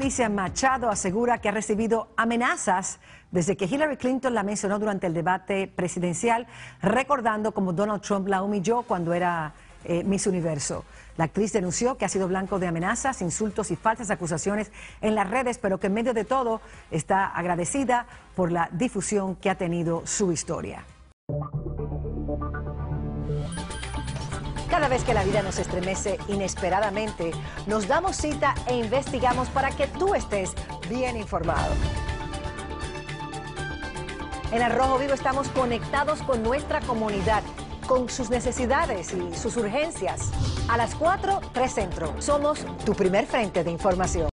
Alicia Machado asegura que ha recibido amenazas desde que Hillary Clinton la mencionó durante el debate presidencial, recordando cómo Donald Trump la humilló cuando era Miss Universo. La actriz denunció que ha sido blanco de amenazas, insultos y falsas acusaciones en las redes, pero que en medio de todo está agradecida por la difusión que ha tenido su historia. Cada vez que la vida nos estremece inesperadamente, nos damos cita e investigamos para que tú estés bien informado. En Al Rojo Vivo estamos conectados con nuestra comunidad, con sus necesidades y sus urgencias. A las 4, 3 Centro. Somos tu primer frente de información.